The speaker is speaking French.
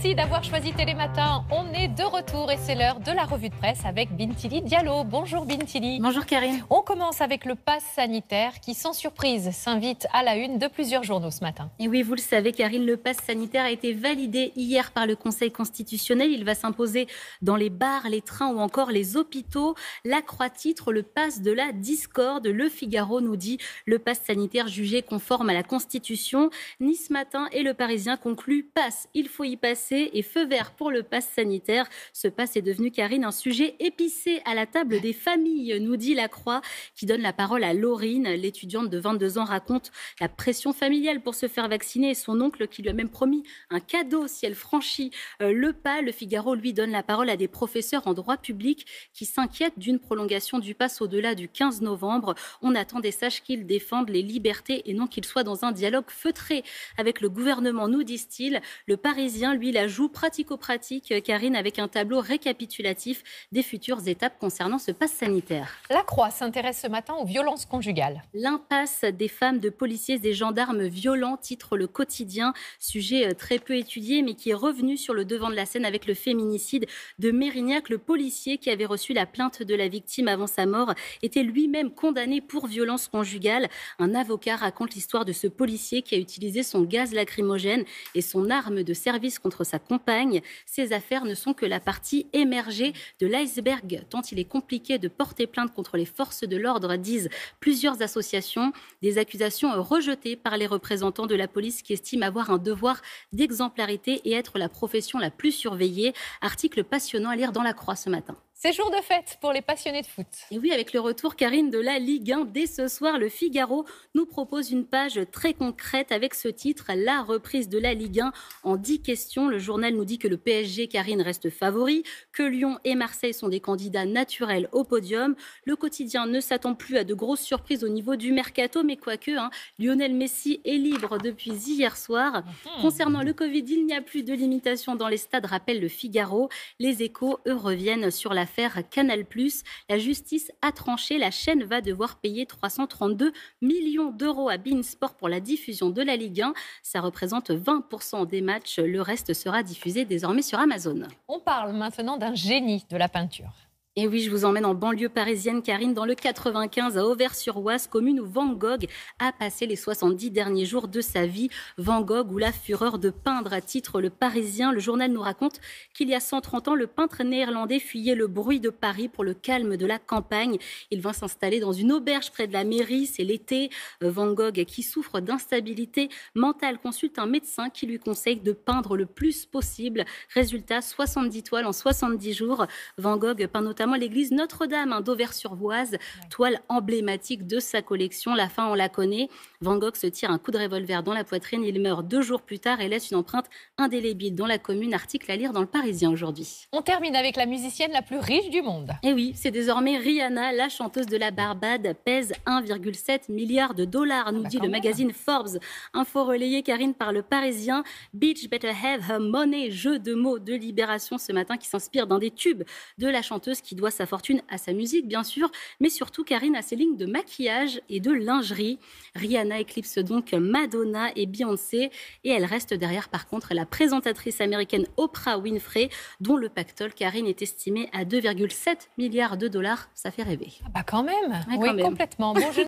Merci d'avoir choisi Télématin. On est de retour et c'est l'heure de la revue de presse avec Bintili Diallo. Bonjour Bintili. Bonjour Karine. On commence avec le pass sanitaire qui, sans surprise, s'invite à la une de plusieurs journaux ce matin. Et oui, vous le savez Karine, le pass sanitaire a été validé hier par le Conseil constitutionnel. Il va s'imposer dans les bars, les trains ou encore les hôpitaux. La Croix titre le pass de la discorde. Le Figaro nous dit le pass sanitaire jugé conforme à la Constitution. Nice Matin et Le Parisien concluent pass, il faut y passer et feu vert pour le pass sanitaire. Ce pass est devenu, Karine, un sujet épicé à la table des familles, nous dit La Croix, qui donne la parole à Laurine. L'étudiante de 22 ans raconte la pression familiale pour se faire vacciner et son oncle qui lui a même promis un cadeau si elle franchit le pas. Le Figaro, lui, donne la parole à des professeurs en droit public qui s'inquiètent d'une prolongation du pass au-delà du 15 novembre. On attend des sages qu'ils défendent les libertés et non qu'ils soient dans un dialogue feutré avec le gouvernement, nous disent-ils. Le Parisien, lui, la joue pratico-pratique, Karine, avec un tableau récapitulatif des futures étapes concernant ce pass sanitaire. La Croix s'intéresse ce matin aux violences conjugales. L'impasse des femmes, de policiers et gendarmes violents, titre Le Quotidien. Sujet très peu étudié, mais qui est revenu sur le devant de la scène avec le féminicide de Mérignac. Le policier qui avait reçu la plainte de la victime avant sa mort était lui-même condamné pour violence conjugale. Un avocat raconte l'histoire de ce policier qui a utilisé son gaz lacrymogène et son arme de service contre sa compagne. Ces affaires ne sont que la partie émergée de l'iceberg, tant il est compliqué de porter plainte contre les forces de l'ordre, disent plusieurs associations. Des accusations rejetées par les représentants de la police qui estiment avoir un devoir d'exemplarité et être la profession la plus surveillée. Article passionnant à lire dans La Croix ce matin. C'est jour de fête pour les passionnés de foot. Et oui, avec le retour, Karine, de la Ligue 1, dès ce soir, le Figaro nous propose une page très concrète avec ce titre, la reprise de la Ligue 1 en 10 questions. Le journal nous dit que le PSG, Karine, reste favori, que Lyon et Marseille sont des candidats naturels au podium. Le Quotidien ne s'attend plus à de grosses surprises au niveau du mercato, mais quoique, Lionel Messi est libre depuis hier soir. Concernant le Covid, il n'y a plus de limitation dans les stades, rappelle le Figaro. Les Échos, eux, reviennent sur l'affaire Canal+. La justice a tranché, la chaîne va devoir payer 332 millions d'euros à beIN Sport pour la diffusion de la Ligue 1. Ça représente 20% des matchs. Le reste sera diffusé désormais sur Amazon. On parle maintenant d'un génie de la peinture. Et oui, je vous emmène en banlieue parisienne, Karine, dans le 95, à Auvers-sur-Oise, commune où Van Gogh a passé les 70 derniers jours de sa vie. Van Gogh ou la fureur de peindre, à titre Le Parisien. Le journal nous raconte qu'il y a 130 ans, le peintre néerlandais fuyait le bruit de Paris pour le calme de la campagne. Il vint s'installer dans une auberge près de la mairie, c'est l'été. Van Gogh, qui souffre d'instabilité mentale, consulte un médecin qui lui conseille de peindre le plus possible. Résultat, 70 toiles en 70 jours. Van Gogh peint notamment l'église Notre-Dame d'Auvers-sur-Oise, toile emblématique de sa collection. La fin, on la connaît. Van Gogh se tire un coup de revolver dans la poitrine. Il meurt 2 jours plus tard et laisse une empreinte indélébile dans la commune. Article à lire dans Le Parisien aujourd'hui. On termine avec la musicienne la plus riche du monde. Et oui, c'est désormais Rihanna, la chanteuse de la Barbade, pèse 1,7 milliard de dollars, nous dit le magazine Forbes. Info relayée, Karine, par Le Parisien. Bitch better have her money, jeu de mots de Libération ce matin qui s'inspire d'un des tubes de la chanteuse qui doit sa fortune à sa musique, bien sûr, mais surtout, Karine, à ses lignes de maquillage et de lingerie. Rihanna éclipse donc Madonna et Beyoncé et elle reste derrière, par contre, la présentatrice américaine Oprah Winfrey, dont le pactole, Karine, est estimé à 2,7 milliards de dollars. Ça fait rêver. Ah bah quand même, Ouais, oui, quand même. complètement. Bon,